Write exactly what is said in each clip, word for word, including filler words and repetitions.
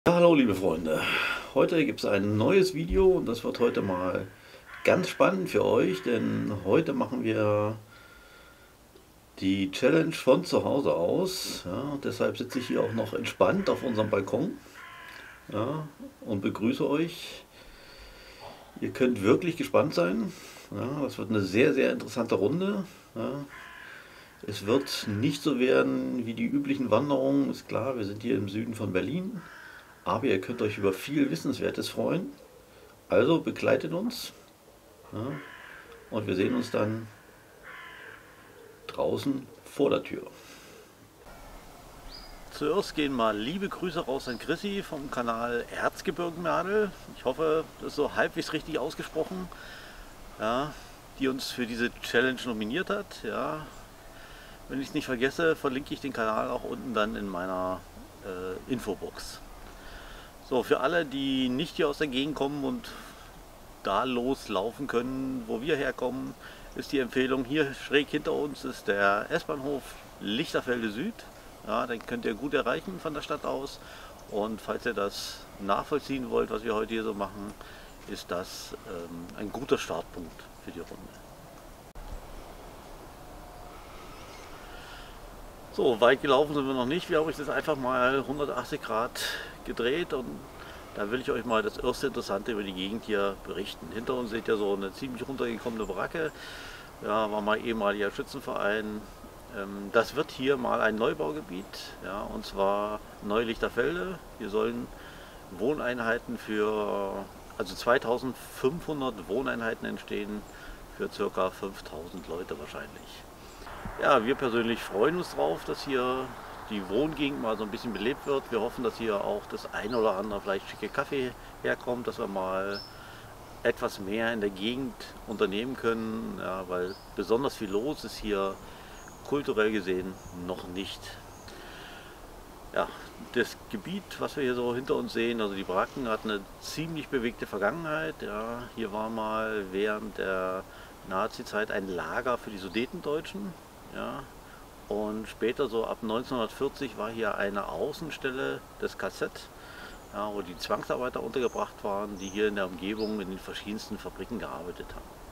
Ja, hallo liebe Freunde, heute gibt es ein neues Video und das wird heute mal ganz spannend für euch, denn heute machen wir die Challenge von zu Hause aus. Ja, und deshalb sitze ich hier auch noch entspannt auf unserem Balkon, ja, und begrüße euch. Ihr könnt wirklich gespannt sein. Ja, das wird eine sehr, sehr interessante Runde. Ja. Es wird nicht so werden wie die üblichen Wanderungen, ist klar, wir sind hier im Süden von Berlin, aber ihr könnt euch über viel Wissenswertes freuen. Also begleitet uns, ja, und wir sehen uns dann draußen vor der Tür. Zuerst gehen mal liebe Grüße raus an Chrissy vom Kanal Erzgebirgenmadel. Ich hoffe, das ist so halbwegs richtig ausgesprochen, ja, die uns für diese Challenge nominiert hat. Ja. Wenn ich es nicht vergesse, verlinke ich den Kanal auch unten dann in meiner äh, Infobox. So, für alle, die nicht hier aus der Gegend kommen und da loslaufen können, wo wir herkommen, ist die Empfehlung, hier schräg hinter uns ist der S-Bahnhof Lichterfelde Süd. Ja, den könnt ihr gut erreichen von der Stadt aus. Und falls ihr das nachvollziehen wollt, was wir heute hier so machen, ist das ähm, ein guter Startpunkt für die Runde. So, weit gelaufen sind wir noch nicht. Wir haben euch das einfach mal hundertachtzig Grad gedreht und da will ich euch mal das erste Interessante über die Gegend hier berichten. Hinter uns seht ihr so eine ziemlich runtergekommene Baracke. Ja, war mal ehemaliger Schützenverein. Das wird hier mal ein Neubaugebiet, ja, und zwar Neu-Lichterfelde. Hier sollen Wohneinheiten für, also zweitausendfünfhundert Wohneinheiten entstehen für ca. fünftausend Leute wahrscheinlich. Ja, wir persönlich freuen uns drauf, dass hier die Wohngegend mal so ein bisschen belebt wird. Wir hoffen, dass hier auch das ein oder andere vielleicht schicke Kaffee herkommt, dass wir mal etwas mehr in der Gegend unternehmen können, ja, weil besonders viel los ist hier kulturell gesehen noch nicht. Ja, das Gebiet, was wir hier so hinter uns sehen, also die Baracken, hat eine ziemlich bewegte Vergangenheit. Ja, hier war mal während der Nazi-Zeit ein Lager für die Sudetendeutschen. Ja, und später, so ab neunzehnhundertvierzig, war hier eine Außenstelle des K Z, ja, wo die Zwangsarbeiter untergebracht waren, die hier in der Umgebung in den verschiedensten Fabriken gearbeitet haben.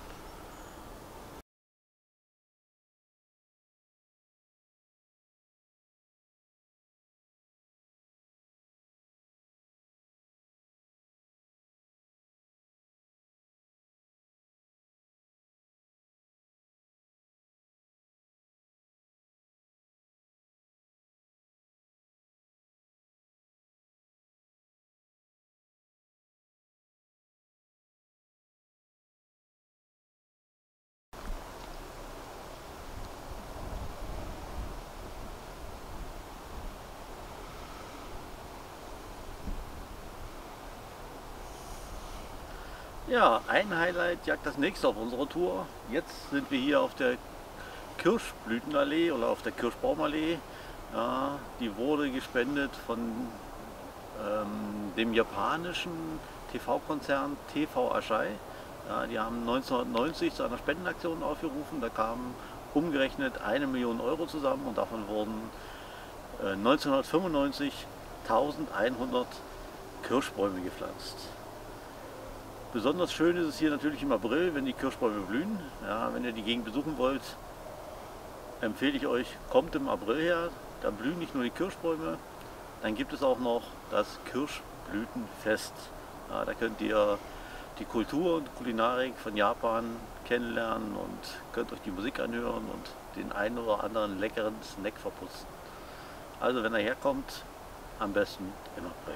Ja, ein Highlight jagt das nächste auf unserer Tour. Jetzt sind wir hier auf der Kirschblütenallee oder auf der Kirschbaumallee. Ja, die wurde gespendet von ähm, dem japanischen T V-Konzern T V Asahi. Ja, die haben neunzehnhundertneunzig zu einer Spendenaktion aufgerufen. Da kamen umgerechnet eine Million Euro zusammen und davon wurden äh, neunzehnhundertfünfundneunzig eintausendeinhundert Kirschbäume gepflanzt. Besonders schön ist es hier natürlich im April, wenn die Kirschbäume blühen. Ja, wenn ihr die Gegend besuchen wollt, empfehle ich euch, kommt im April her. Da blühen nicht nur die Kirschbäume, dann gibt es auch noch das Kirschblütenfest. Ja, da könnt ihr die Kultur und Kulinarik von Japan kennenlernen und könnt euch die Musik anhören und den einen oder anderen leckeren Snack verputzen. Also wenn ihr herkommt, am besten im April.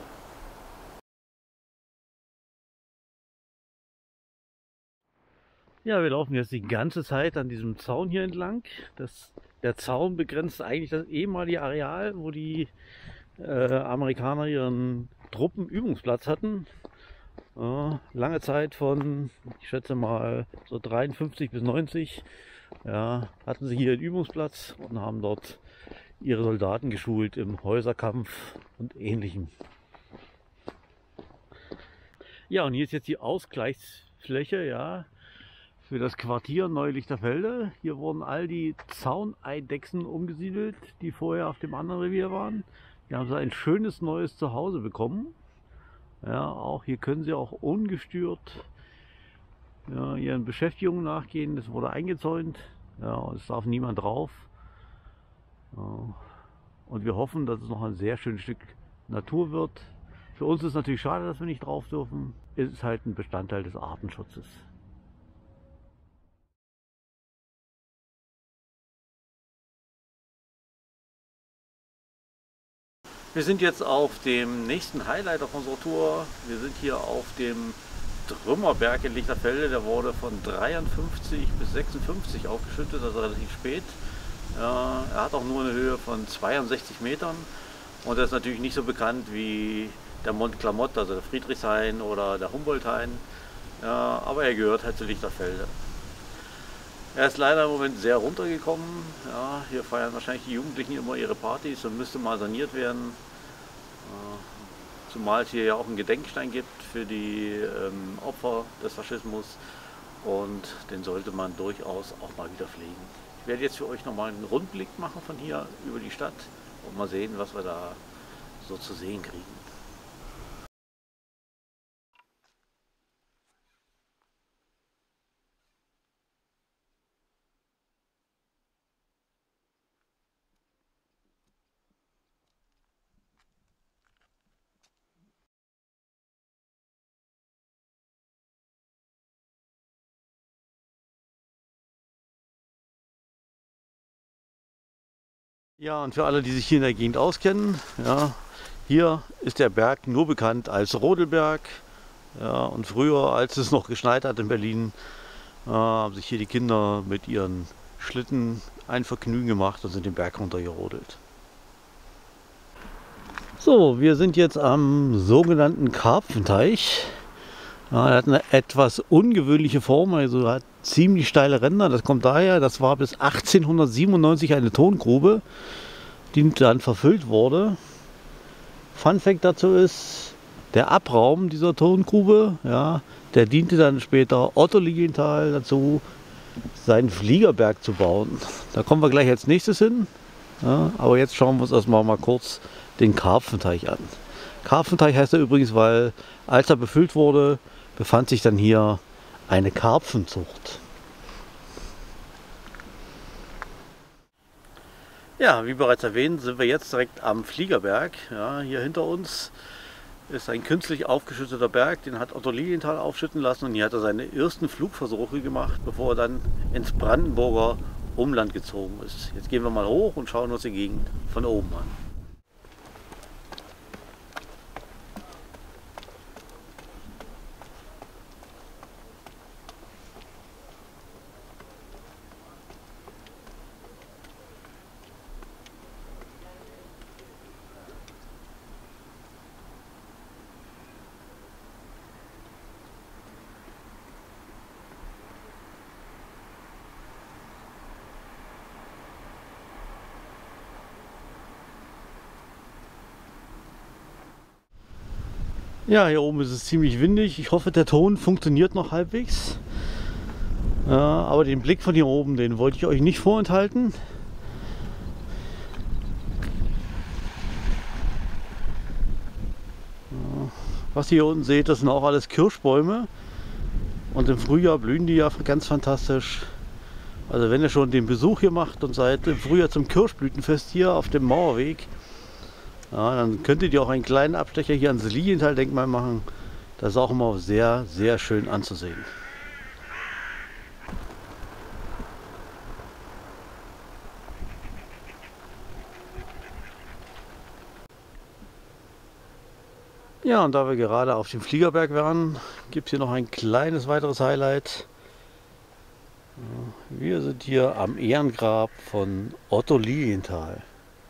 Ja, wir laufen jetzt die ganze Zeit an diesem Zaun hier entlang. Das, der Zaun begrenzt eigentlich das ehemalige Areal, wo die äh, Amerikaner ihren Truppenübungsplatz hatten. Äh, lange Zeit von, ich schätze mal, so dreiundfünfzig bis neunzig, ja, hatten sie hier einen Übungsplatz und haben dort ihre Soldaten geschult im Häuserkampf und Ähnlichem. Ja, und hier ist jetzt die Ausgleichsfläche, ja, für das Quartier Neu-Lichterfelde. Hier wurden all die Zauneidechsen umgesiedelt, die vorher auf dem anderen Revier waren. Wir haben so ein schönes neues Zuhause bekommen. Ja, auch hier können sie auch ungestört, ja, ihren Beschäftigungen nachgehen. Es wurde eingezäunt. Ja, es darf niemand drauf. Ja, und wir hoffen, dass es noch ein sehr schönes Stück Natur wird. Für uns ist es natürlich schade, dass wir nicht drauf dürfen. Es ist halt ein Bestandteil des Artenschutzes. Wir sind jetzt auf dem nächsten Highlight auf unserer Tour. Wir sind hier auf dem Trümmerberg in Lichterfelde. Der wurde von dreiundfünfzig bis sechsundfünfzig aufgeschüttet, also relativ spät. Ja, er hat auch nur eine Höhe von zweiundsechzig Metern und er ist natürlich nicht so bekannt wie der Mont Clamott, also der Friedrichshain oder der Humboldthain. Ja, aber er gehört halt zu Lichterfelde. Er ist leider im Moment sehr runtergekommen. Ja, hier feiern wahrscheinlich die Jugendlichen immer ihre Partys und müsste mal saniert werden. Zumal es hier ja auch einen Gedenkstein gibt für die ähm, Opfer des Faschismus und den sollte man durchaus auch mal wieder pflegen. Ich werde jetzt für euch nochmal einen Rundblick machen von hier über die Stadt und mal sehen, was wir da so zu sehen kriegen. Ja, und für alle, die sich hier in der Gegend auskennen, ja, hier ist der Berg nur bekannt als Rodelberg. Ja, und früher, als es noch geschneit hat in Berlin, äh, haben sich hier die Kinder mit ihren Schlitten ein Vergnügen gemacht und sind den Berg runtergerodelt. So, wir sind jetzt am sogenannten Karpfenteich. Ja, er hat eine etwas ungewöhnliche Form, also hat ziemlich steile Ränder. Das kommt daher, das war bis achtzehnhundertsiebenundneunzig eine Tongrube, die dann verfüllt wurde. Fun Fact dazu ist, der Abraum dieser Tongrube, ja, der diente dann später Otto Lilienthal dazu, seinen Fliegerberg zu bauen. Da kommen wir gleich als nächstes hin. Ja, aber jetzt schauen wir uns erstmal mal kurz den Karpfenteich an. Karpfenteich heißt er übrigens, weil als er befüllt wurde, befand sich dann hier eine Karpfenzucht. Ja, wie bereits erwähnt, sind wir jetzt direkt am Fliegerberg. Ja, hier hinter uns ist ein künstlich aufgeschütteter Berg, den hat Otto Lilienthal aufschütten lassen und hier hat er seine ersten Flugversuche gemacht, bevor er dann ins Brandenburger Umland gezogen ist. Jetzt gehen wir mal hoch und schauen uns die Gegend von oben an. Ja, hier oben ist es ziemlich windig. Ich hoffe, der Ton funktioniert noch halbwegs. Ja, aber den Blick von hier oben, den wollte ich euch nicht vorenthalten. Ja, was ihr hier unten seht, das sind auch alles Kirschbäume. Und im Frühjahr blühen die ja ganz fantastisch. Also wenn ihr schon den Besuch hier macht und seid im Frühjahr zum Kirschblütenfest hier auf dem Mauerweg, ja, dann könntet ihr auch einen kleinen Abstecher hier ans Lilienthal-Denkmal machen. Das ist auch immer sehr, sehr schön anzusehen. Ja, und da wir gerade auf dem Fliegerberg waren, gibt es hier noch ein kleines weiteres Highlight. Wir sind hier am Ehrengrab von Otto Lilienthal.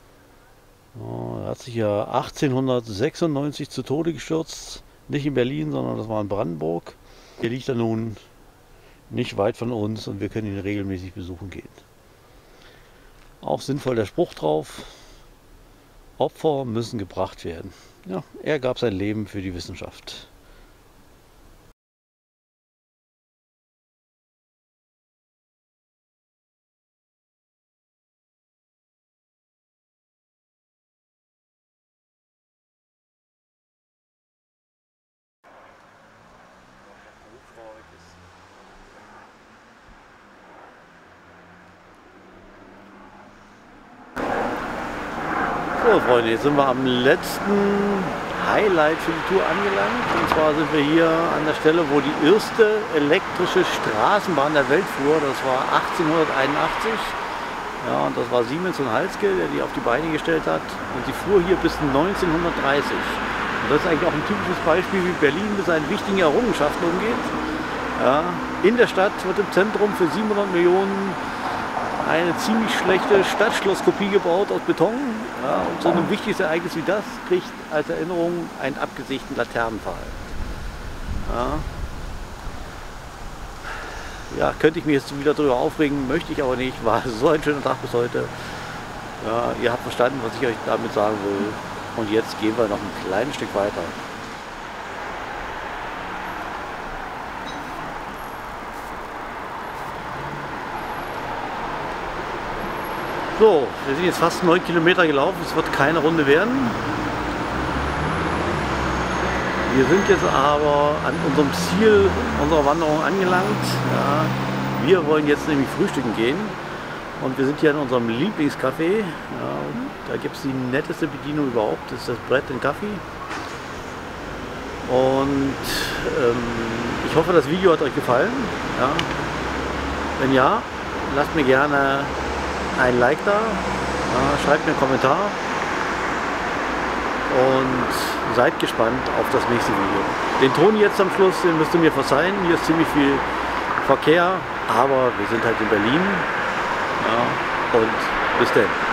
Er hat sich ja achtzehnhundertsechsundneunzig zu Tode gestürzt. Nicht in Berlin, sondern das war in Brandenburg. Hier liegt er nun nicht weit von uns und wir können ihn regelmäßig besuchen gehen. Auch sinnvoll der Spruch drauf: Opfer müssen gebracht werden. Ja, er gab sein Leben für die Wissenschaft. So Freunde, jetzt sind wir am letzten Highlight für die Tour angelangt. Und zwar sind wir hier an der Stelle, wo die erste elektrische Straßenbahn der Welt fuhr. Das war achtzehnhunderteinundachtzig. Ja, und das war Siemens und Halske, der die auf die Beine gestellt hat. Und sie fuhr hier bis neunzehnhundertdreißig. Und das ist eigentlich auch ein typisches Beispiel, wie Berlin mit seinen wichtigen Errungenschaften umgeht. Ja, in der Stadt wird im Zentrum für siebenhundert Millionen eine ziemlich schlechte Stadtschlosskopie gebaut aus Beton. Ja, und so ein wichtiges Ereignis wie das kriegt als Erinnerung einen abgesägten Laternenpfahl. Ja. Ja, könnte ich mich jetzt wieder darüber aufregen, möchte ich aber nicht. War so ein schöner Tag bis heute. Ja, ihr habt verstanden, was ich euch damit sagen will. Und jetzt gehen wir noch ein kleines Stück weiter. So, wir sind jetzt fast neun Kilometer gelaufen, es wird keine Runde werden. Wir sind jetzt aber an unserem Ziel unserer Wanderung angelangt. Ja, wir wollen jetzt nämlich frühstücken gehen und wir sind hier in unserem Lieblingscafé. Ja, da gibt es die netteste Bedienung überhaupt, das ist das Bread and Coffee. Und ähm, ich hoffe, das Video hat euch gefallen. Ja. Wenn ja, lasst mir gerne ein Like da, ja, schreibt mir einen Kommentar und seid gespannt auf das nächste Video. Den Ton jetzt am Schluss, den müsst ihr mir verzeihen, hier ist ziemlich viel Verkehr, aber wir sind halt in Berlin, ja, und bis dann.